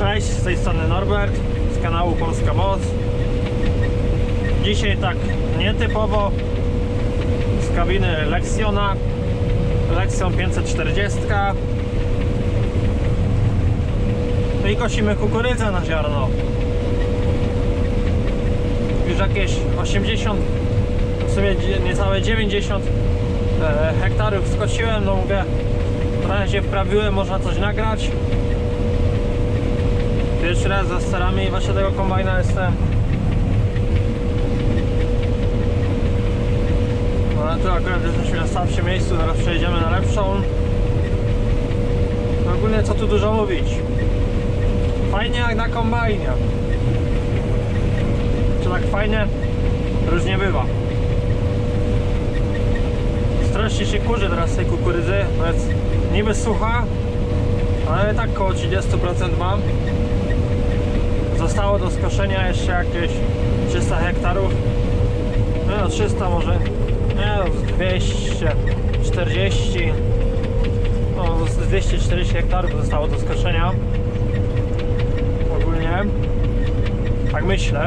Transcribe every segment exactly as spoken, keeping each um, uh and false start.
Cześć, z tej strony Norbert z kanału Polska Moc. Dzisiaj tak nietypowo z kabiny Lexiona, Lexion pięćset czterdzieści. No i kosimy kukurydzę na ziarno. Już jakieś osiemdziesiąt, w sumie niecałe dziewięćdziesiąt hektarów skosiłem. No mówię, trochę się wprawiłem, można coś nagrać. Pierwszy raz za sterami właśnie tego kombajna jestem. No ale tu akurat jesteśmy na starszym miejscu, zaraz przejdziemy na lepszą. No ogólnie co tu dużo mówić. Fajnie jak na kombajnie. Czy tak fajnie? Różnie bywa. Strasznie się kurzy teraz tej kukurydzy, bo jest niby sucha, ale tak koło trzydzieści procent mam. Zostało do skoszenia jeszcze jakieś trzysta hektarów. No trzysta może, nie no, dwieście czterdzieści, no z dwieście czterdzieści hektarów zostało do skoszenia. Ogólnie, tak myślę.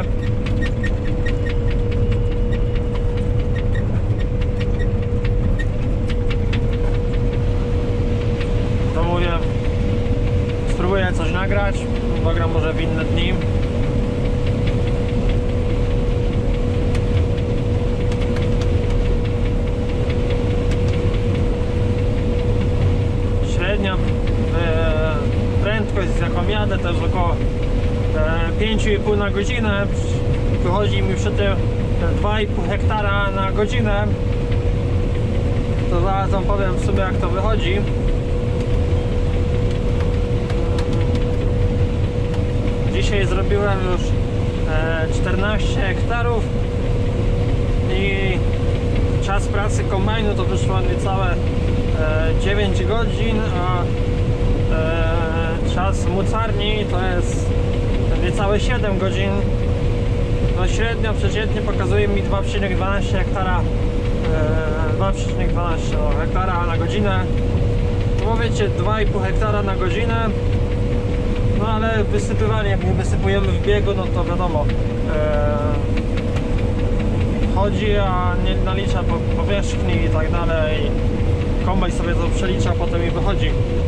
To mówię, spróbuję coś nagrać, nagram może w inne dni. Średnia e, prędkość, z jaką jadę, to jest około e, pięć i pół na godzinę. Wychodzi mi przy tym dwa i pół hektara na godzinę. To zaraz wam powiem w sumie, jak to wychodzi. Dzisiaj zrobiłem już czternaście hektarów i czas pracy kombajnu to wyszło niecałe dziewięć godzin, a czas mocarni to jest niecałe siedem godzin. No średnio przeciętnie pokazuje mi dwa przecinek dwanaście hektara dwa przecinek dwanaście no, hektara na godzinę. No wiecie, dwa i pół hektara na godzinę. No ale wysypywanie, jak nie wysypujemy w biegu, no to wiadomo, e, chodzi, a nie nalicza po powierzchni i tak dalej. Kombajn sobie to przelicza, potem i wychodzi.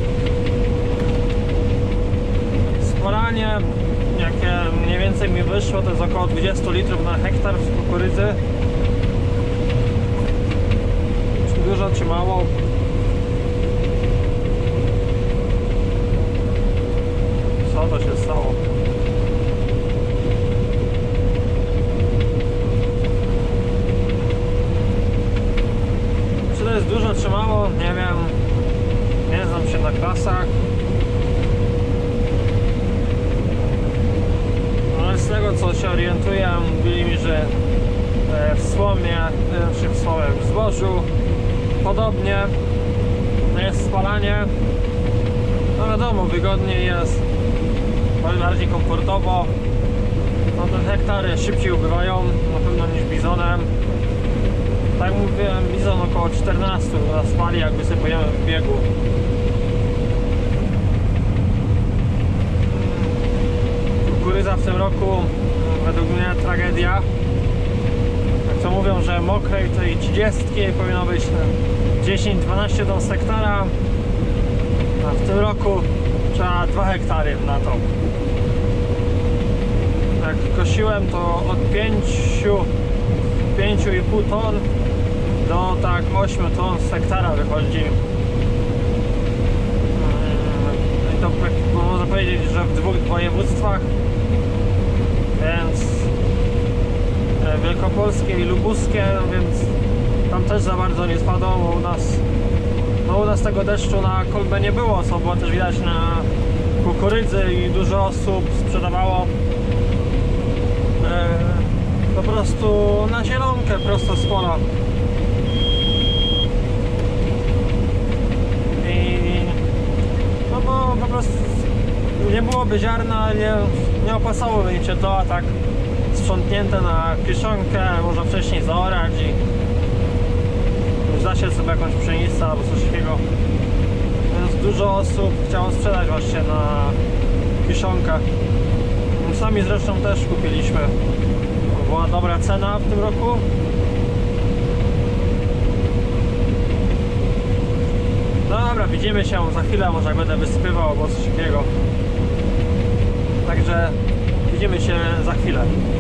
Spalanie, jakie mniej więcej mi wyszło, to jest około dwadzieścia litrów na hektar z kukurydzy. Czy dużo, czy mało? Co to się stało? Czy to jest dużo, czy mało? Nie wiem. Nie znam się na klasach. Ale z tego, co się orientuję, mówili mi, że w słomie, czy w słomie, w zbożu podobnie jest spalanie. No wiadomo, wygodniej jest, bardziej komfortowo. No te hektary szybciej ubywają na pewno niż bizonem. Tak jak mówiłem, bizon około czternaście nas spali, jak wysypujemy w biegu. Kukurydza w tym roku według mnie tragedia. Jak to mówią, że mokrej tej trzydziestki powinno być dziesięć dwanaście ton z hektara, a w tym roku trzeba dwa hektary na to. Jak kosiłem, to od pięć i pół ton do tak osiem ton z hektara wychodzi. I to można powiedzieć, że w dwóch województwach, więc wielkopolskie i lubuskie, no więc tam też za bardzo nie spadło, bo u nas no u nas tego deszczu na kolbę nie było, co było też widać na kukurydzy i dużo osób sprzedawało e, po prostu na zielonkę prosto z pola. I no bo po prostu nie byłoby ziarna, nie, nie opasałoby mi się to, a tak sprzątnięte na kieszonkę, można wcześniej zaorać i zasiać sobie jakąś pszenicę albo coś takiego. Więc dużo osób chciało sprzedać właśnie na kiszonkę. Sami zresztą też kupiliśmy. Była dobra cena w tym roku. Dobra, widzimy się za chwilę, może jak będę wysypywał albo coś takiego. Także widzimy się za chwilę.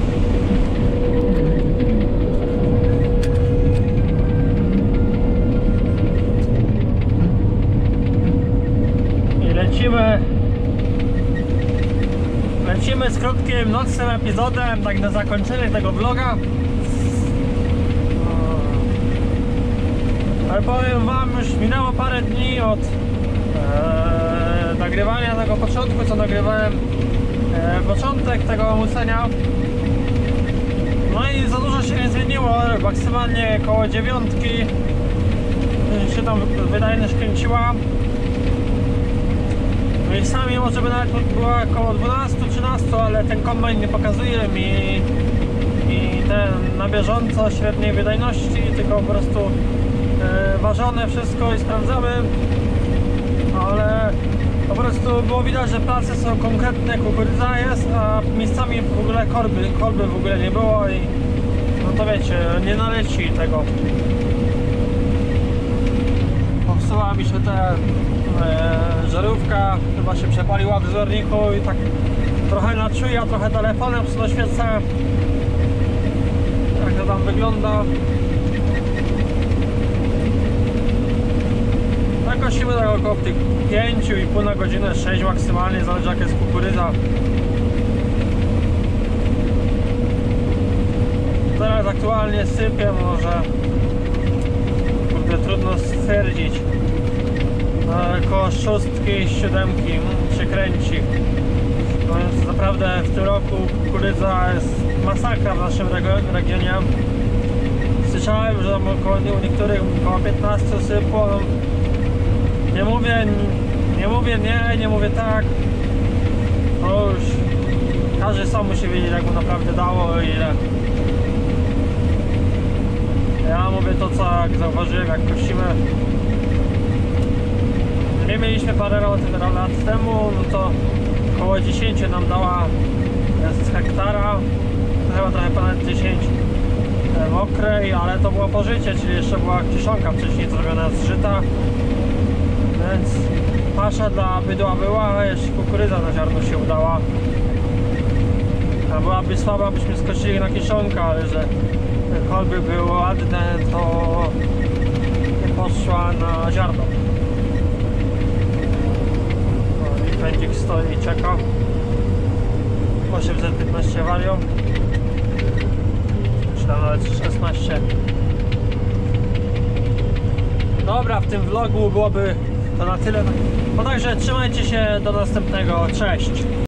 I lecimy. Lecimy z krótkim, nocnym epizodem, tak na zakończenie tego vloga. Ale powiem wam, już minęło parę dni od e, nagrywania tego początku, co nagrywałem e, początek tego mucenia. No i za dużo się nie zmieniło, maksymalnie koło dziewiątki się tam wydajność kręciła. No i sami może by nawet była około dwanaście trzynaście, ale ten kombajn nie pokazuje mi i ten na bieżąco średniej wydajności, tylko po prostu e, ważone wszystko i sprawdzamy, ale po prostu było widać, że place są konkretne, kukurydza jest, a miejscami w ogóle kolby, kolby w ogóle nie było i no to wiecie, nie naleci tego. Popsuła mi się ta e, żarówka, chyba się przepaliła w zbiorniku i tak trochę na czuja, trochę telefonem doświecę, jak to tam wygląda. Nakosimy tak około tych pięć i pół na godzinę, sześć maksymalnie, zależy jak jest kukurydza. Teraz aktualnie sypię, może kurde trudno stwierdzić. Koło szóstki, siódemki się kręci. No więc naprawdę w tym roku kukurydza jest masakra w naszym regionie. Słyszałem, że około, u niektórych około piętnaście sypło. No, nie mówię, nie mówię nie, nie mówię tak. To już każdy sam musi wiedzieć, jak mu naprawdę dało i ile. Ja mówię to, co jak zauważyłem, jak kosimy. My mieliśmy parę lat, lat temu, no to około dziesięć nam dała z hektara, chyba trochę ponad dziesięć mokrej, ale to było pożycie, czyli jeszcze była kiszonka wcześniej zrobiona z żyta, więc pasza dla bydła była, a jeszcze kukurydza na ziarno się udała. A byłaby słaba, byśmy skoczyli na kiszonkę, ale że kolby były ładne, to nie poszła na ziarno. Pędzik stoi i czeka. osiemset piętnaście walią, czy tam nawet szesnaście. Dobra, w tym vlogu byłoby to na tyle. No także trzymajcie się, do następnego, cześć.